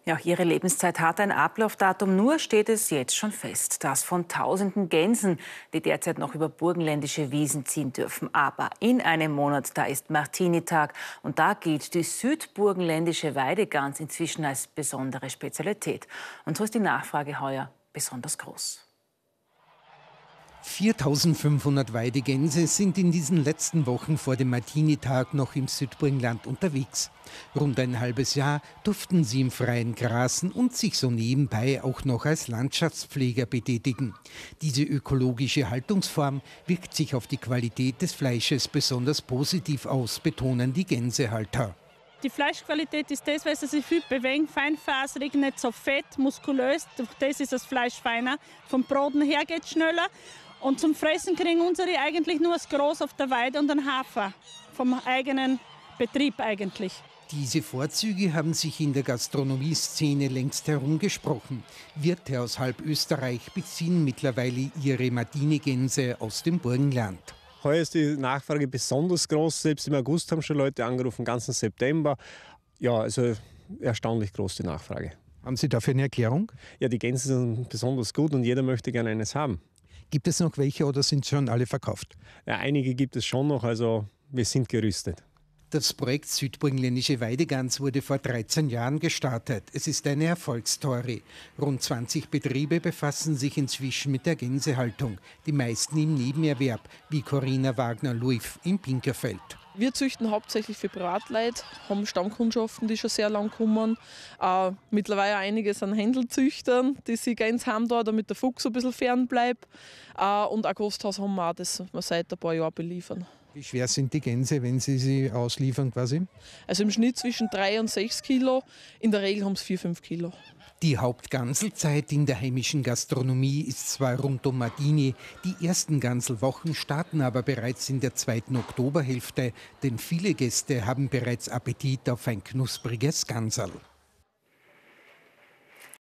Ja, ihre Lebenszeit hat ein Ablaufdatum, nur steht es jetzt schon fest. Das von tausenden Gänsen, die derzeit noch über burgenländische Wiesen ziehen dürfen. Aber in einem Monat, da ist Martinitag und da gilt die südburgenländische Weidegans inzwischen als besondere Spezialität. Und so ist die Nachfrage heuer besonders groß. 4.500 Weidegänse sind in diesen letzten Wochen vor dem Martinitag noch im Südburgenland unterwegs. Rund ein halbes Jahr durften sie im Freien grasen und sich so nebenbei auch noch als Landschaftspfleger betätigen. Diese ökologische Haltungsform wirkt sich auf die Qualität des Fleisches besonders positiv aus, betonen die Gänsehalter. Die Fleischqualität ist das, weil sie sich viel bewegen, feinfaserig, nicht so fett, muskulös. Durch das ist das Fleisch feiner. Vom Braten her geht es schneller. Und zum Fressen kriegen unsere eigentlich nur das Gros auf der Weide und den Hafer vom eigenen Betrieb eigentlich. Diese Vorzüge haben sich in der Gastronomieszene längst herumgesprochen. Wirte aus halb Österreich beziehen mittlerweile ihre Martinigänse aus dem Burgenland. Heuer ist die Nachfrage besonders groß. Selbst im August haben schon Leute angerufen, ganzen September. Ja, also erstaunlich groß die Nachfrage. Haben Sie dafür eine Erklärung? Ja, die Gänse sind besonders gut und jeder möchte gerne eines haben. Gibt es noch welche oder sind schon alle verkauft? Ja, einige gibt es schon noch, also wir sind gerüstet. Das Projekt Südburgenländische Weidegans wurde vor 13 Jahren gestartet. Es ist eine Erfolgsstory. Rund 20 Betriebe befassen sich inzwischen mit der Gänsehaltung. Die meisten im Nebenerwerb, wie Corinna Wagner-Luif in Pinkerfeld. Wir züchten hauptsächlich für Privatleute, haben Stammkundschaften, die schon sehr lang kommen. Mittlerweile einiges an Händelzüchtern, die sich ganz haben da, damit der Fuchs ein bisschen fern bleibt. Und ein Gasthaus haben wir auch, das wir seit ein paar Jahren beliefern. Wie schwer sind die Gänse, wenn Sie sie ausliefern quasi? Also im Schnitt zwischen 3 und 6 Kilo, in der Regel haben es 4-5 Kilo. Die Hauptganselzeit in der heimischen Gastronomie ist zwar rund um Martini, die ersten Ganselwochen starten aber bereits in der 2. Oktoberhälfte, denn viele Gäste haben bereits Appetit auf ein knuspriges Ganserl.